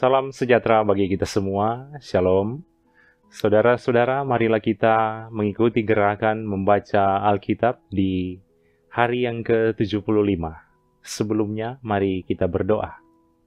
Salam sejahtera bagi kita semua, Shalom. Saudara-saudara, marilah kita mengikuti gerakan membaca Alkitab di hari yang ke-75. Sebelumnya, mari kita berdoa.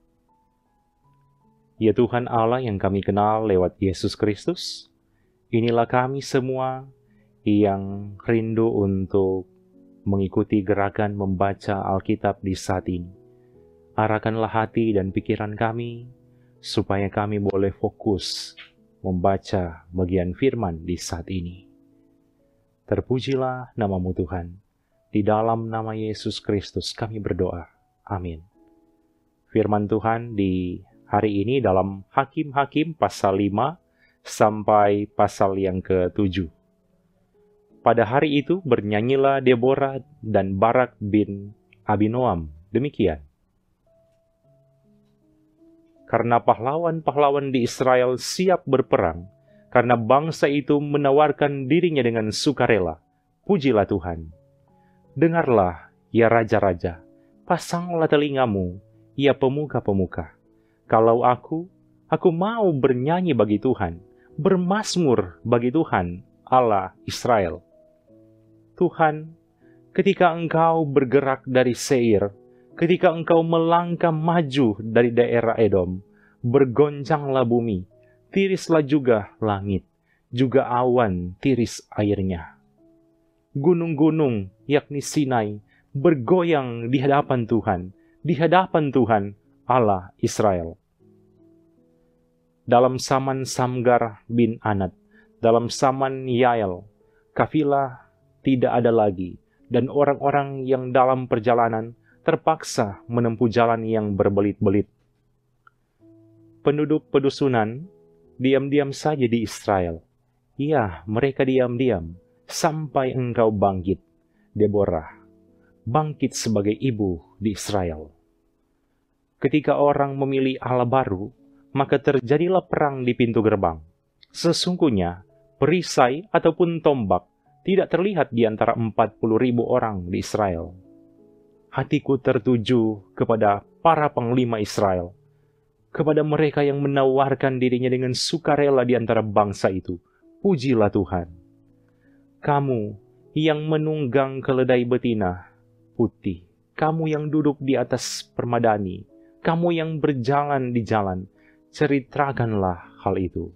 Ya Tuhan Allah yang kami kenal lewat Yesus Kristus, inilah kami semua yang rindu untuk mengikuti gerakan membaca Alkitab di saat ini. Arahkanlah hati dan pikiran kami, supaya kami boleh fokus membaca bagian firman di saat ini. Terpujilah namamu Tuhan. Di dalam nama Yesus Kristus kami berdoa. Amin. Firman Tuhan di hari ini dalam Hakim-Hakim pasal 5 sampai pasal yang ke-7. Pada hari itu bernyanyilah Deborah dan Barak bin Abinoam. Demikian. Karena pahlawan-pahlawan di Israel siap berperang, karena bangsa itu menawarkan dirinya dengan sukarela. Pujilah Tuhan. Dengarlah, ya raja-raja, pasanglah telingamu, ya pemuka-pemuka. Kalau aku mau bernyanyi bagi Tuhan, bermazmur bagi Tuhan, Allah Israel. Tuhan, ketika Engkau bergerak dari Seir, ketika Engkau melangkah maju dari daerah Edom, bergoncanglah bumi, tirislah juga langit, juga awan tiris airnya. Gunung-gunung, yakni Sinai, bergoyang di hadapan Tuhan Allah Israel. Dalam zaman Samgar bin Anat, dalam zaman Yael, kafilah tidak ada lagi, dan orang-orang yang dalam perjalanan terpaksa menempuh jalan yang berbelit-belit. Penduduk pedusunan diam-diam saja di Israel. Ya, mereka diam-diam sampai engkau bangkit, Deborah, bangkit sebagai ibu di Israel. Ketika orang memilih Allah baru, maka terjadilah perang di pintu gerbang. Sesungguhnya, perisai ataupun tombak tidak terlihat di antara 40.000 orang di Israel. Hatiku tertuju kepada para panglima Israel, kepada mereka yang menawarkan dirinya dengan sukarela di antara bangsa itu. Pujilah Tuhan. Kamu yang menunggang keledai betina putih, kamu yang duduk di atas permadani, kamu yang berjalan di jalan, ceritakanlah hal itu.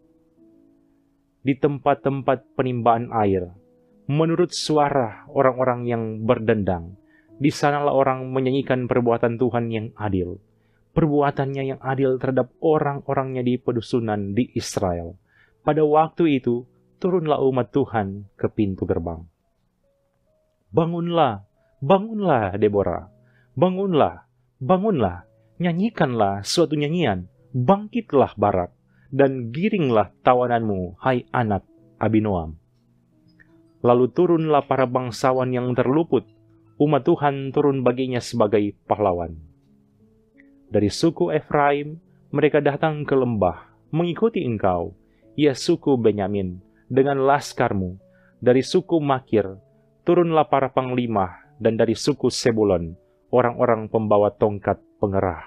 Di tempat-tempat penimbangan air, menurut suara orang-orang yang berdendang, di sanalah orang menyanyikan perbuatan Tuhan yang adil. Perbuatannya yang adil terhadap orang-orangnya di pedusunan di Israel. Pada waktu itu, turunlah umat Tuhan ke pintu gerbang. Bangunlah, bangunlah Deborah. Bangunlah, bangunlah, nyanyikanlah suatu nyanyian. Bangkitlah Barak, dan giringlah tawananmu, hai anak Abinoam. Lalu turunlah para bangsawan yang terluput. Umat Tuhan turun baginya sebagai pahlawan. Dari suku Efraim, mereka datang ke lembah, mengikuti engkau, ya suku Benyamin, dengan laskarmu. Dari suku Makir, turunlah para panglima, dan dari suku Sebulon, orang-orang pembawa tongkat pengerah.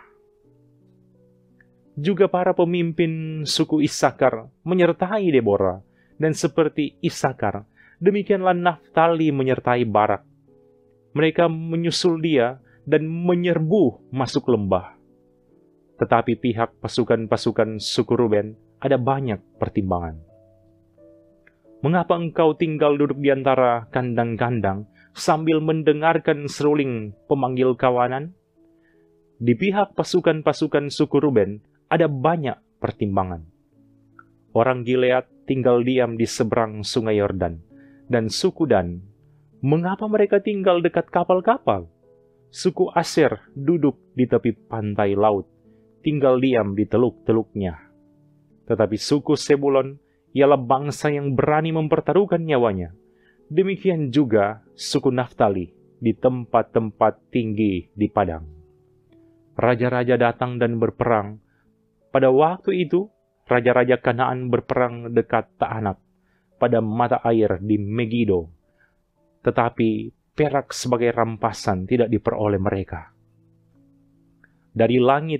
Juga para pemimpin suku Isakar menyertai Deborah, dan seperti Isakar, demikianlah Naftali menyertai Barak. Mereka menyusul dia dan menyerbu masuk lembah. Tetapi pihak pasukan-pasukan suku Ruben ada banyak pertimbangan. Mengapa engkau tinggal duduk di antara kandang-kandang sambil mendengarkan seruling pemanggil kawanan? Di pihak pasukan-pasukan suku Ruben ada banyak pertimbangan. Orang Gilead tinggal diam di seberang sungai Yordan, dan suku Dan, mengapa mereka tinggal dekat kapal-kapal? Suku Aser duduk di tepi pantai laut, tinggal diam di teluk-teluknya. Tetapi suku Sebulon ialah bangsa yang berani mempertaruhkan nyawanya. Demikian juga suku Naftali di tempat-tempat tinggi di padang. Raja-raja datang dan berperang. Pada waktu itu, raja-raja Kanaan berperang dekat Ta'anak, pada mata air di Megido. Tetapi perak sebagai rampasan tidak diperoleh mereka. Dari langit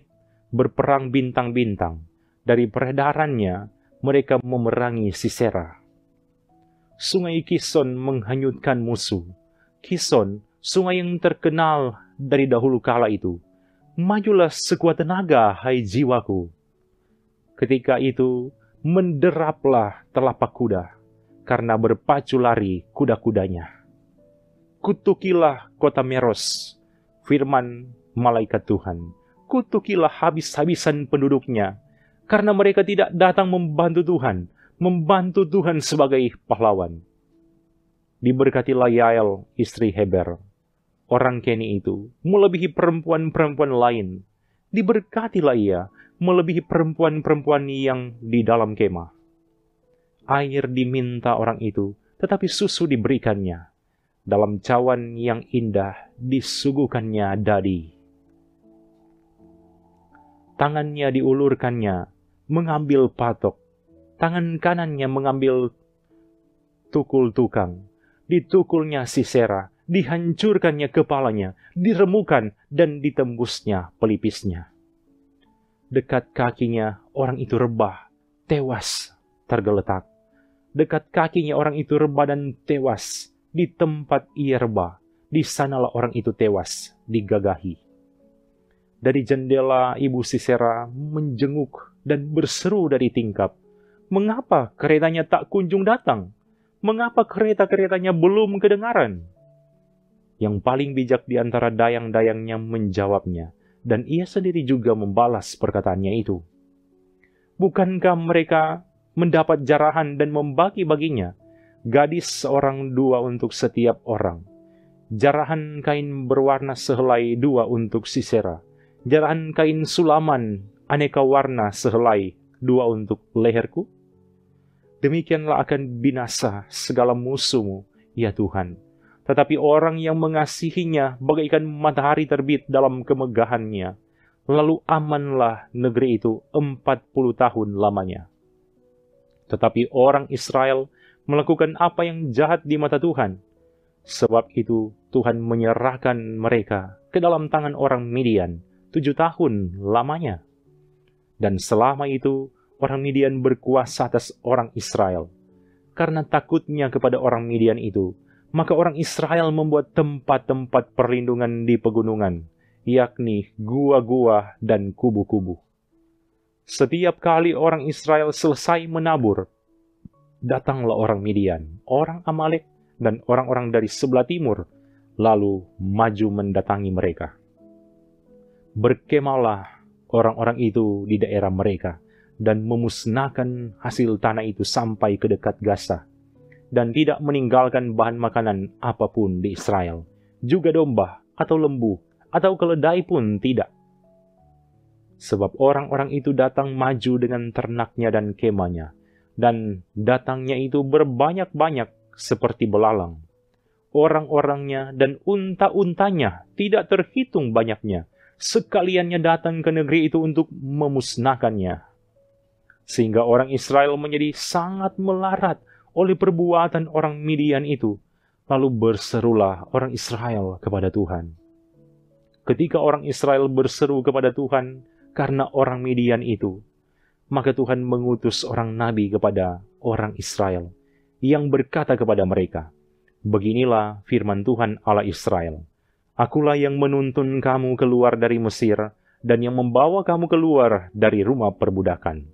berperang bintang-bintang. Dari peredarannya, mereka memerangi Sisera. Sungai Kison menghanyutkan musuh. Kison, sungai yang terkenal dari dahulu kala itu. Majulah sekuat tenaga, hai jiwaku. Ketika itu, menderaplah telapak kuda, karena berpacu lari kuda-kudanya. Kutukilah kota Meros, firman malaikat Tuhan. Kutukilah habis-habisan penduduknya, karena mereka tidak datang membantu Tuhan sebagai pahlawan. Diberkatilah Yael, istri Heber, orang Keni itu, melebihi perempuan-perempuan lain. Diberkatilah ia, melebihi perempuan-perempuan yang di dalam kemah. Air diminta orang itu, tetapi susu diberikannya. Dalam cawan yang indah disuguhkannya dadi. Tangannya diulurkannya, mengambil patok. Tangan kanannya mengambil tukul tukang. Ditukulnya Sisera, dihancurkannya kepalanya, diremukan dan ditembusnya pelipisnya. Dekat kakinya orang itu rebah, tewas, tergeletak. Dekat kakinya orang itu rebah dan tewas. Di tempat ia rebah, di sanalah orang itu tewas, digagahi. Dari jendela ibu Sisera menjenguk dan berseru dari tingkap, "Mengapa keretanya tak kunjung datang? Mengapa kereta-keretanya belum kedengaran?" Yang paling bijak di antara dayang-dayangnya menjawabnya, dan ia sendiri juga membalas perkataannya itu. Bukankah mereka mendapat jarahan dan membagi-baginya, gadis seorang 2 untuk setiap orang? Jarahan kain berwarna sehelai 2 untuk Sisera, jarahan kain sulaman aneka warna sehelai 2 untuk leherku? Demikianlah akan binasa segala musuhmu, ya Tuhan. Tetapi orang yang mengasihinya bagaikan matahari terbit dalam kemegahannya. Lalu amanlah negeri itu 40 tahun lamanya. Tetapi orang Israel melakukan apa yang jahat di mata Tuhan. Sebab itu Tuhan menyerahkan mereka ke dalam tangan orang Midian 7 tahun lamanya. Dan selama itu orang Midian berkuasa atas orang Israel. Karena takutnya kepada orang Midian itu, maka orang Israel membuat tempat-tempat perlindungan di pegunungan, yakni gua-gua dan kubu-kubu. Setiap kali orang Israel selesai menabur, datanglah orang Midian, orang Amalek, dan orang-orang dari sebelah timur, lalu maju mendatangi mereka. Berkemahlah orang-orang itu di daerah mereka, dan memusnahkan hasil tanah itu sampai ke dekat Gaza, dan tidak meninggalkan bahan makanan apapun di Israel, juga domba, atau lembu, atau keledai pun tidak. Sebab orang-orang itu datang maju dengan ternaknya dan kemahnya, dan datangnya itu berbanyak-banyak seperti belalang. Orang-orangnya dan unta-untanya tidak terhitung banyaknya, sekaliannya datang ke negeri itu untuk memusnahkannya. Sehingga orang Israel menjadi sangat melarat oleh perbuatan orang Midian itu. Lalu berserulah orang Israel kepada Tuhan. Ketika orang Israel berseru kepada Tuhan karena orang Midian itu, maka Tuhan mengutus orang nabi kepada orang Israel yang berkata kepada mereka, "Beginilah firman Tuhan Allah Israel. Akulah yang menuntun kamu keluar dari Mesir dan yang membawa kamu keluar dari rumah perbudakan.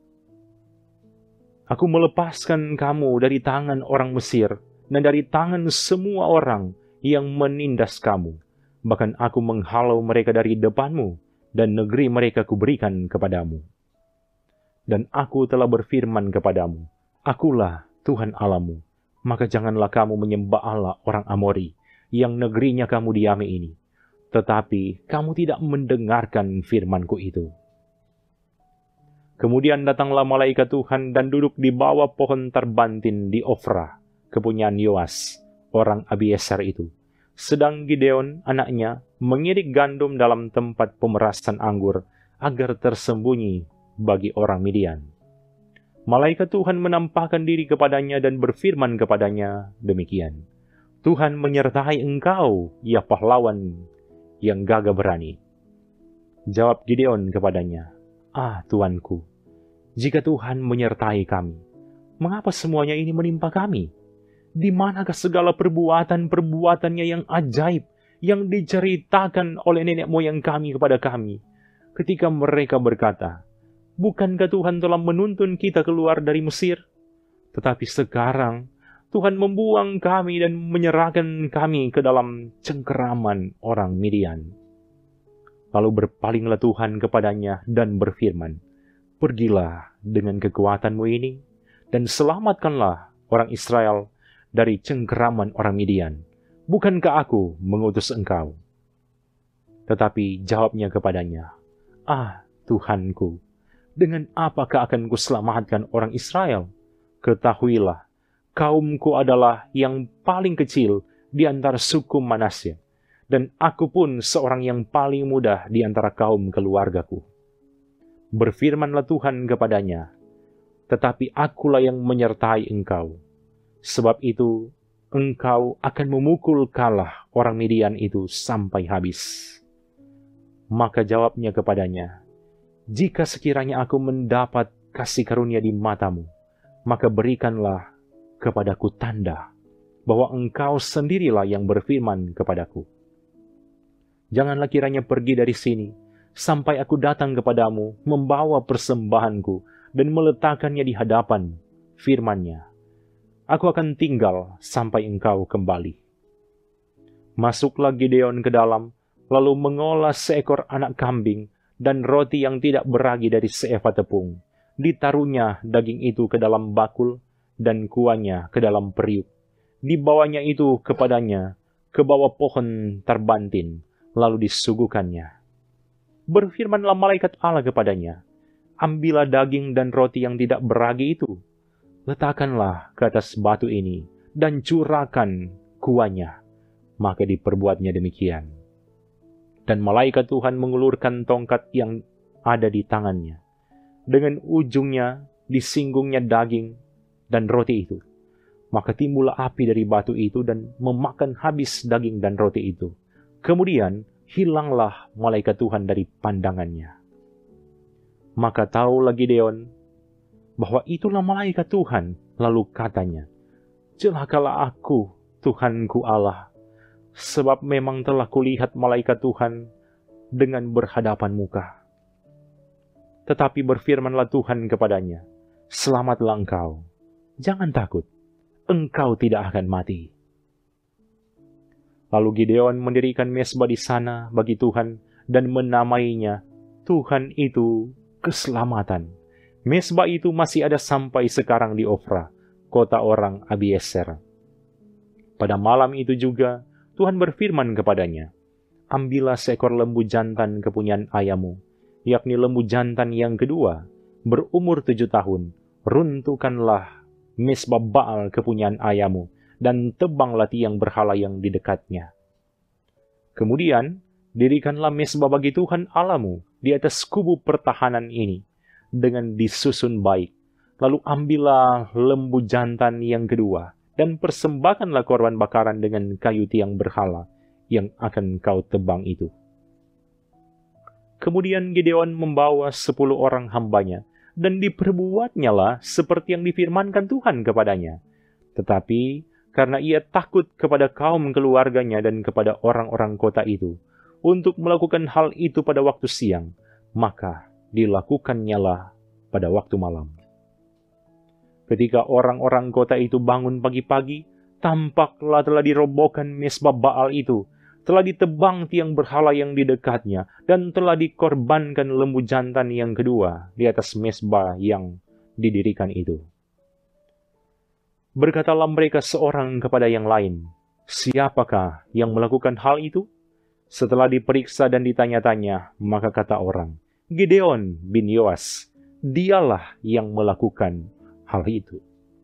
Aku melepaskan kamu dari tangan orang Mesir dan dari tangan semua orang yang menindas kamu. Bahkan aku menghalau mereka dari depanmu, dan negeri mereka kuberikan kepadamu. Dan aku telah berfirman kepadamu, Akulah Tuhan Allahmu, maka janganlah kamu menyembah Allah orang Amori, yang negerinya kamu diami ini. Tetapi kamu tidak mendengarkan firmanku itu." Kemudian datanglah malaikat Tuhan dan duduk di bawah pohon terbantin di Ofra, kepunyaan Yoas, orang Abieser itu. Sedang Gideon, anaknya, mengirik gandum dalam tempat pemerasan anggur, agar tersembunyi bagi orang Midian. Malaikat Tuhan menampakkan diri kepadanya dan berfirman kepadanya demikian, "Tuhan menyertai engkau, ya pahlawan yang gagah berani." Jawab Gideon kepadanya, "Ah, Tuanku, jika Tuhan menyertai kami, mengapa semuanya ini menimpa kami? Di manakah segala perbuatan-perbuatannya yang ajaib yang diceritakan oleh nenek moyang kami kepada kami, ketika mereka berkata, 'Bukankah Tuhan telah menuntun kita keluar dari Mesir?' Tetapi sekarang Tuhan membuang kami dan menyerahkan kami ke dalam cengkeraman orang Midian." Lalu berpalinglah Tuhan kepadanya dan berfirman, "Pergilah dengan kekuatanmu ini, dan selamatkanlah orang Israel dari cengkeraman orang Midian. Bukankah aku mengutus engkau?" Tetapi jawabnya kepadanya, "Ah, Tuhanku, dengan apakah akan kuselamatkan orang Israel? Ketahuilah, kaumku adalah yang paling kecil di antara suku Manasye, dan aku pun seorang yang paling muda di antara kaum keluargaku." Berfirmanlah Tuhan kepadanya, "Tetapi akulah yang menyertai engkau. Sebab itu, engkau akan memukul kalah orang Midian itu sampai habis." Maka jawabnya kepadanya, "Jika sekiranya aku mendapat kasih karunia di matamu, maka berikanlah kepadaku tanda bahwa engkau sendirilah yang berfirman kepadaku. Janganlah kiranya pergi dari sini, sampai aku datang kepadamu membawa persembahanku dan meletakkannya di hadapan firman-Nya. Aku akan tinggal sampai engkau kembali." Masuklah Gideon ke dalam, lalu mengolah seekor anak kambing dan roti yang tidak beragi dari seeva tepung. Ditaruhnya daging itu ke dalam bakul dan kuahnya ke dalam periuk. Dibawanya itu kepadanya ke bawah pohon tarbantin, lalu disuguhkannya. Berfirmanlah malaikat Allah kepadanya, "Ambillah daging dan roti yang tidak beragi itu, letakkanlah ke atas batu ini, dan curahkan kuahnya." Maka diperbuatnya demikian. Dan malaikat Tuhan mengulurkan tongkat yang ada di tangannya. Dengan ujungnya disinggungnya daging dan roti itu. Maka timbullah api dari batu itu dan memakan habis daging dan roti itu. Kemudian hilanglah malaikat Tuhan dari pandangannya. Maka tahulah Gideon bahwa itulah malaikat Tuhan. Lalu katanya, "Celakalah aku, Tuhanku Allah, sebab memang telah kulihat malaikat Tuhan dengan berhadapan muka." Tetapi berfirmanlah Tuhan kepadanya, "Selamatlah engkau, jangan takut, engkau tidak akan mati." Lalu Gideon mendirikan mezbah di sana bagi Tuhan dan menamainya, "Tuhan itu keselamatan." Mezbah itu masih ada sampai sekarang di Ofra, kota orang Abiezer. Pada malam itu juga Tuhan berfirman kepadanya, "Ambillah seekor lembu jantan kepunyaan ayahmu, yakni lembu jantan yang kedua, berumur 7 tahun. Runtuhkanlah mezbah Baal kepunyaan ayahmu, dan tebanglah tiang berhala yang di dekatnya. Kemudian, dirikanlah mezbah bagi Tuhan Allahmu di atas kubu pertahanan ini, dengan disusun baik. Lalu ambillah lembu jantan yang kedua, dan persembahkanlah korban bakaran dengan kayu tiang berhala yang akan kau tebang itu." Kemudian Gideon membawa 10 orang hambanya, dan diperbuatnyalah seperti yang difirmankan Tuhan kepadanya. Tetapi karena ia takut kepada kaum keluarganya dan kepada orang-orang kota itu, untuk melakukan hal itu pada waktu siang, maka dilakukannya pada waktu malam. Ketika orang-orang kota itu bangun pagi-pagi, tampaklah telah dirobohkan mezbah Baal itu, telah ditebang tiang berhala yang di dekatnya, dan telah dikorbankan lembu jantan yang kedua di atas mezbah yang didirikan itu. Berkatalah mereka seorang kepada yang lain, "Siapakah yang melakukan hal itu?" Setelah diperiksa dan ditanya-tanya, maka kata orang, "Gideon bin Yoas, dialah yang melakukan hal itu."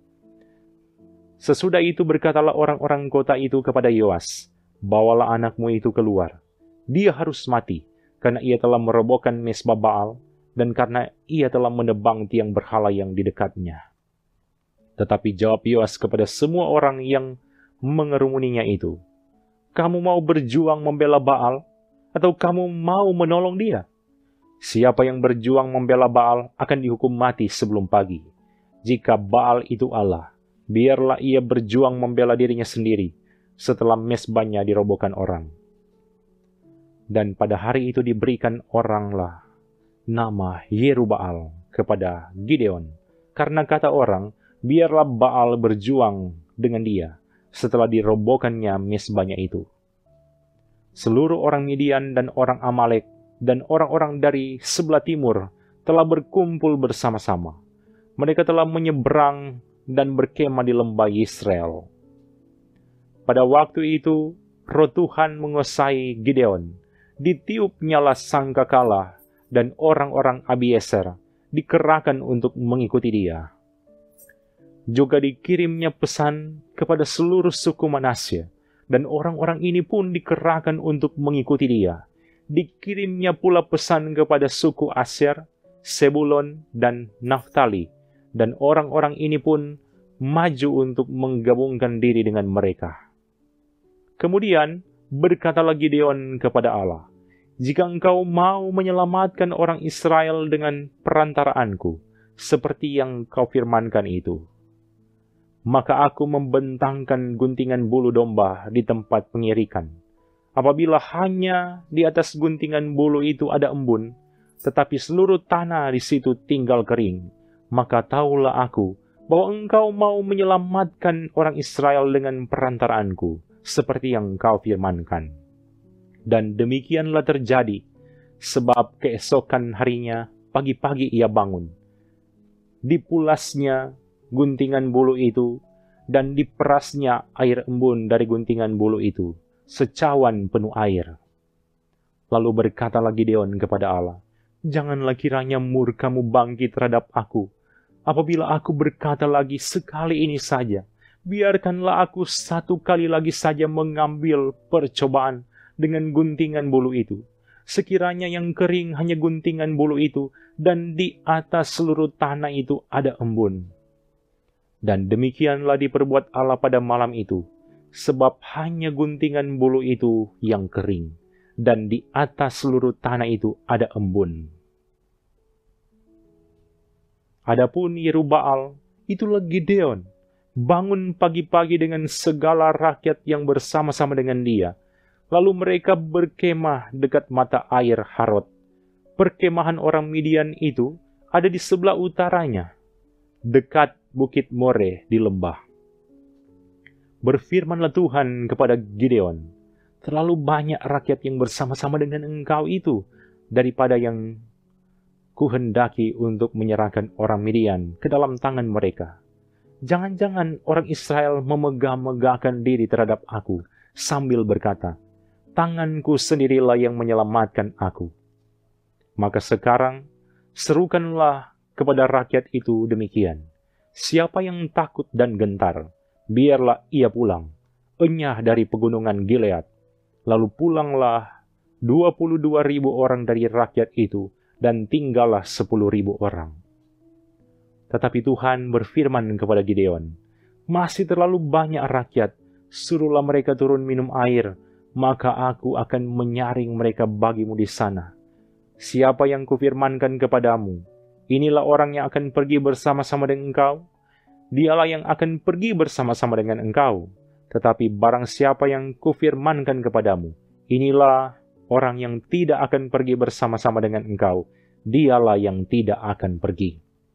Sesudah itu berkatalah orang-orang kota itu kepada Yoas, "Bawalah anakmu itu keluar. Dia harus mati, karena ia telah merobohkan mezbah Baal, dan karena ia telah menebang tiang berhala yang di dekatnya." Tetapi jawab Yoas kepada semua orang yang mengerumuninya itu, "Kamu mau berjuang membela Baal, atau kamu mau menolong dia? Siapa yang berjuang membela Baal akan dihukum mati sebelum pagi. Jika Baal itu Allah, biarlah ia berjuang membela dirinya sendiri setelah mezbahnya dirobohkan orang. Dan pada hari itu diberikan oranglah nama Yerubbaal kepada Gideon, karena kata orang, biarlah Baal berjuang dengan dia setelah dirobohkannya mezbahnya itu. Seluruh orang Midian dan orang Amalek dan orang-orang dari sebelah timur telah berkumpul bersama-sama. Mereka telah menyeberang dan berkemah di lembah Yisrael. Pada waktu itu, roh Tuhan menguasai Gideon. Ditiup nyala sangkakala dan orang-orang Abiezer dikerahkan untuk mengikuti dia. Juga dikirimnya pesan kepada seluruh suku Manasye, dan orang-orang ini pun dikerahkan untuk mengikuti dia. Dikirimnya pula pesan kepada suku Asyer, Sebulon, dan Naftali, dan orang-orang ini pun maju untuk menggabungkan diri dengan mereka. Kemudian berkatalah Gideon kepada Allah, "Jika engkau mau menyelamatkan orang Israel dengan perantaraanku, seperti yang kau firmankan itu, maka aku membentangkan guntingan bulu domba di tempat pengirikan. Apabila hanya di atas guntingan bulu itu ada embun, tetapi seluruh tanah di situ tinggal kering, maka tahulah aku bahwa engkau mau menyelamatkan orang Israel dengan perantaraanku, seperti yang kau firmankan." Dan demikianlah terjadi, sebab keesokan harinya pagi-pagi ia bangun. Dipulasnya guntingan bulu itu, dan diperasnya air embun dari guntingan bulu itu, secawan penuh air. Lalu berkatalah Gideon kepada Allah, "Janganlah kiranya murka-Mu bangkit terhadap aku, apabila aku berkata lagi sekali ini saja. Biarkanlah aku satu kali lagi saja mengambil percobaan dengan guntingan bulu itu. Sekiranya yang kering hanya guntingan bulu itu, dan di atas seluruh tanah itu ada embun." Dan demikianlah diperbuat Allah pada malam itu, sebab hanya guntingan bulu itu yang kering, dan di atas seluruh tanah itu ada embun. Adapun Yerubbaal, itulah Gideon, bangun pagi-pagi dengan segala rakyat yang bersama-sama dengan dia. Lalu mereka berkemah dekat mata air Harod. Perkemahan orang Midian itu ada di sebelah utaranya, dekat Bukit More di lembah. Berfirmanlah Tuhan kepada Gideon, "Terlalu banyak rakyat yang bersama-sama dengan engkau itu, daripada yang kuhendaki untuk menyerahkan orang Midian ke dalam tangan mereka. Jangan-jangan orang Israel memegah-megahkan diri terhadap aku, sambil berkata, 'Tanganku sendirilah yang menyelamatkan aku.' Maka sekarang, serukanlah kepada rakyat itu demikian, 'Siapa yang takut dan gentar, biarlah ia pulang, enyah dari pegunungan Gilead.' Lalu pulanglah 22.000 orang dari rakyat itu, dan tinggallah 10.000 orang. Tetapi Tuhan berfirman kepada Gideon, 'Masih terlalu banyak rakyat, suruhlah mereka turun minum air, maka aku akan menyaring mereka bagimu di sana. Siapa yang kufirmankan kepadamu, inilah orang yang akan pergi bersama-sama dengan engkau, dialah yang akan pergi bersama-sama dengan engkau. Tetapi barang siapa yang kufirmankan kepadamu, inilah orang yang tidak akan pergi bersama-sama dengan engkau, dialah yang tidak akan pergi.'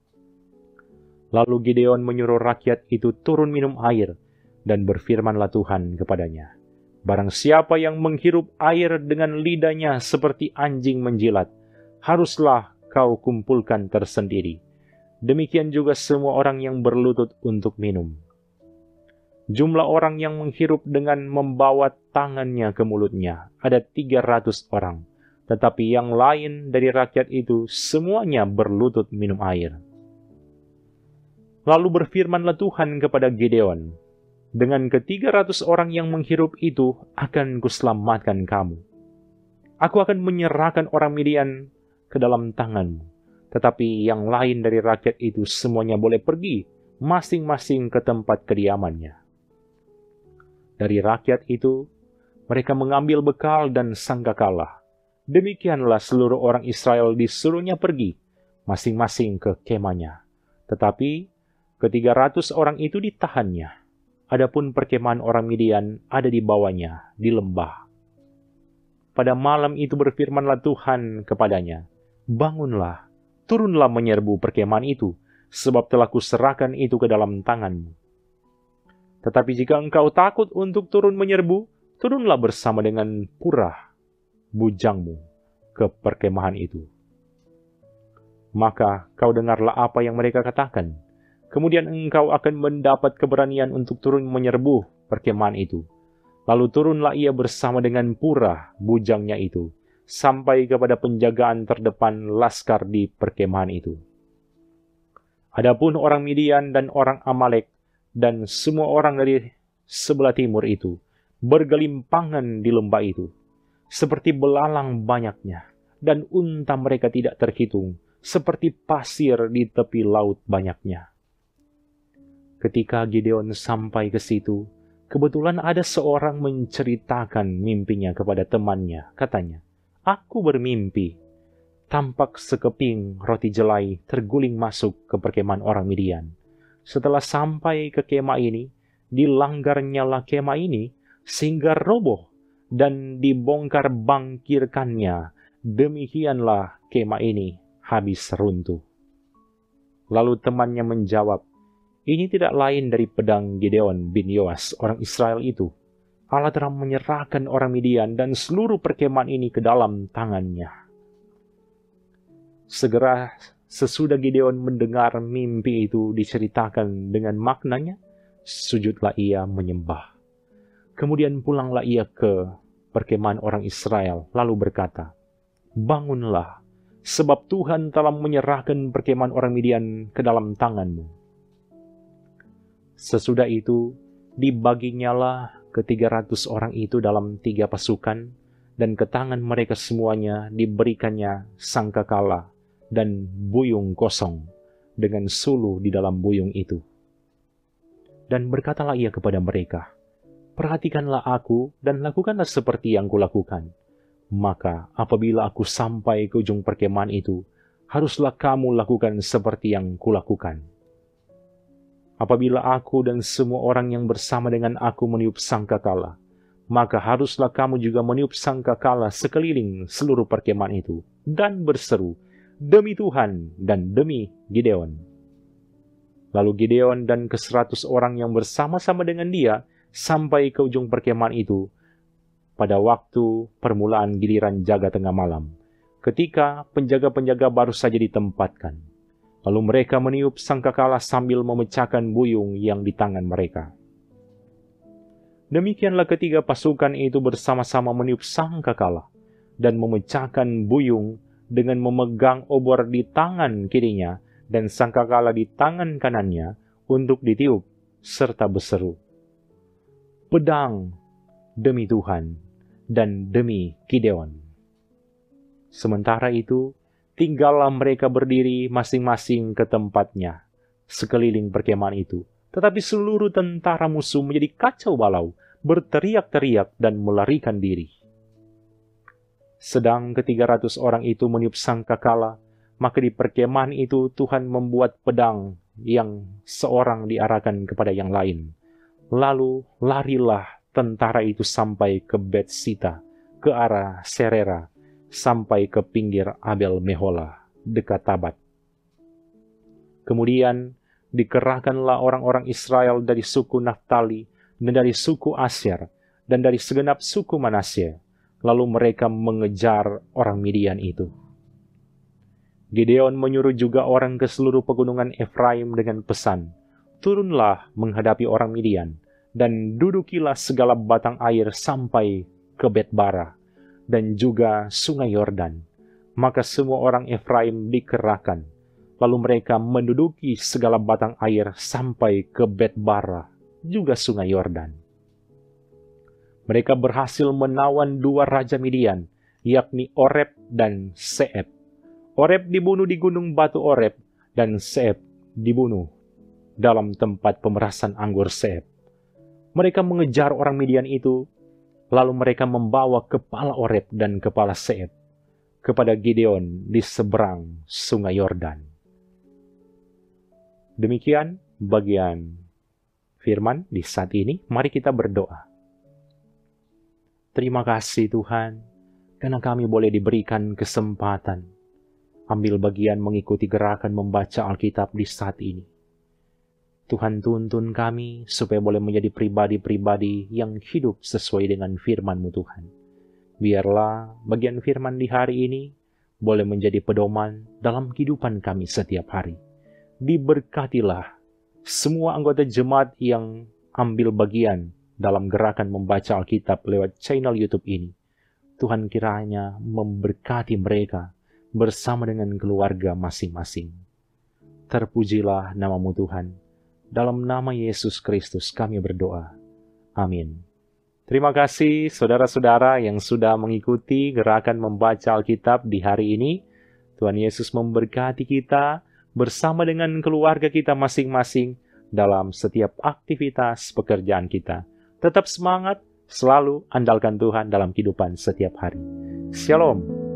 Lalu Gideon menyuruh rakyat itu turun minum air, dan berfirmanlah Tuhan kepadanya, 'Barang siapa yang menghirup air dengan lidahnya seperti anjing menjilat, haruslah kau kumpulkan tersendiri. Demikian juga semua orang yang berlutut untuk minum.' Jumlah orang yang menghirup dengan membawa tangannya ke mulutnya ada 300 orang, tetapi yang lain dari rakyat itu semuanya berlutut minum air. Lalu berfirmanlah Tuhan kepada Gideon, 'Dengan ke-300 orang yang menghirup itu akan kuselamatkan kamu. Aku akan menyerahkan orang Midian ke dalam tanganmu, tetapi yang lain dari rakyat itu semuanya boleh pergi masing-masing ke tempat kediamannya.' Dari rakyat itu, mereka mengambil bekal dan sangkakala, Demikianlah seluruh orang Israel disuruhnya pergi, masing-masing ke kemahnya. Tetapi ke-300 orang itu ditahannya. Adapun perkemahan orang Midian ada di bawahnya, di lembah. Pada malam itu berfirmanlah Tuhan kepadanya, "Bangunlah, turunlah menyerbu perkemahan itu, sebab telah kuserahkan itu ke dalam tanganmu. Tetapi jika engkau takut untuk turun menyerbu, turunlah bersama dengan Purah, bujangmu, ke perkemahan itu." Maka kau dengarlah apa yang mereka katakan. Kemudian engkau akan mendapat keberanian untuk turun menyerbu perkemahan itu. Lalu turunlah ia bersama dengan Purah, bujangnya itu, sampai kepada penjagaan terdepan laskar di perkemahan itu. Adapun orang Midian dan orang Amalek dan semua orang dari sebelah timur itu bergelimpangan di lembah itu, seperti belalang banyaknya, dan unta mereka tidak terhitung, seperti pasir di tepi laut banyaknya. Ketika Gideon sampai ke situ, kebetulan ada seorang menceritakan mimpinya kepada temannya. Katanya, "Aku bermimpi. Tampak sekeping roti jelai terguling masuk ke perkemahan orang Midian. Setelah sampai ke kemah ini, dilanggarnyalah kemah ini sehingga roboh dan dibongkar bangkirkannya. Demikianlah kemah ini habis runtuh." Lalu temannya menjawab, "Ini tidak lain dari pedang Gideon bin Yoas orang Israel itu. Allah telah menyerahkan orang Midian dan seluruh perkemahan ini ke dalam tangannya." Segera sesudah Gideon mendengar mimpi itu diceritakan dengan maknanya, sujudlah ia menyembah. Kemudian pulanglah ia ke perkemahan orang Israel, lalu berkata, "Bangunlah, sebab Tuhan telah menyerahkan perkemahan orang Midian ke dalam tanganmu." Sesudah itu, dibaginyalah ke-300 orang itu dalam 3 pasukan, dan ke tangan mereka semuanya diberikannya sangkakala dan buyung kosong, dengan sulu di dalam buyung itu. Dan berkatalah ia kepada mereka, "Perhatikanlah aku dan lakukanlah seperti yang kulakukan. Maka apabila aku sampai ke ujung perkemahan itu, haruslah kamu lakukan seperti yang kulakukan. Apabila aku dan semua orang yang bersama dengan aku meniup sangkakala, maka haruslah kamu juga meniup sangkakala sekeliling seluruh perkemahan itu, dan berseru, 'Demi Tuhan dan demi Gideon.' Lalu Gideon dan ke-100 orang yang bersama-sama dengan dia sampai ke ujung perkemahan itu pada waktu permulaan giliran jaga tengah malam, ketika penjaga-penjaga baru saja ditempatkan. Lalu mereka meniup sangkakala sambil memecahkan buyung yang di tangan mereka. Demikianlah ketiga pasukan itu bersama-sama meniup sangkakala dan memecahkan buyung dengan memegang obor di tangan kirinya dan sangkakala di tangan kanannya untuk ditiup serta berseru, "Pedang demi Tuhan dan demi Gideon." Sementara itu, tinggallah mereka berdiri masing-masing ke tempatnya sekeliling perkemahan itu. Tetapi seluruh tentara musuh menjadi kacau balau, berteriak-teriak dan melarikan diri. Sedang ke-300 orang itu meniup sangkakala, maka di perkemahan itu Tuhan membuat pedang yang seorang diarahkan kepada yang lain. Lalu larilah tentara itu sampai ke Betsita, ke arah Serera, sampai ke pinggir Abel Mehola, dekat Tabat. Kemudian dikerahkanlah orang-orang Israel dari suku Naftali, dan dari suku Asyer, dan dari segenap suku Manasye. Lalu mereka mengejar orang Midian itu. Gideon menyuruh juga orang ke seluruh pegunungan Efraim dengan pesan, "Turunlah menghadapi orang Midian, dan dudukilah segala batang air sampai ke Betbara, dan juga sungai Yordan." Maka semua orang Efraim dikerahkan. Lalu mereka menduduki segala batang air sampai ke Betbara, juga sungai Yordan. Mereka berhasil menawan 2 raja Midian, yakni Oreb dan Seeb. Oreb dibunuh di gunung batu Oreb, dan Seeb dibunuh dalam tempat pemerasan anggur Seeb. Mereka mengejar orang Midian itu, lalu mereka membawa kepala Oreb dan kepala Seeb. kepada Gideon di seberang sungai Yordan. Demikian bagian firman di saat ini. Mari kita berdoa. Terima kasih Tuhan, karena kami boleh diberikan kesempatan ambil bagian mengikuti gerakan membaca Alkitab di saat ini. Tuhan tuntun kami supaya boleh menjadi pribadi-pribadi yang hidup sesuai dengan firman-Mu Tuhan. Biarlah bagian firman di hari ini boleh menjadi pedoman dalam kehidupan kami setiap hari. Diberkatilah semua anggota jemaat yang ambil bagian dalam gerakan membaca Alkitab lewat channel YouTube ini. Tuhan kiranya memberkati mereka bersama dengan keluarga masing-masing. Terpujilah nama-Mu Tuhan. Dalam nama Yesus Kristus kami berdoa. Amin. Terima kasih saudara-saudara yang sudah mengikuti gerakan membaca Alkitab di hari ini. Tuhan Yesus memberkati kita bersama dengan keluarga kita masing-masing dalam setiap aktivitas pekerjaan kita. Tetap semangat, selalu andalkan Tuhan dalam kehidupan setiap hari. Shalom.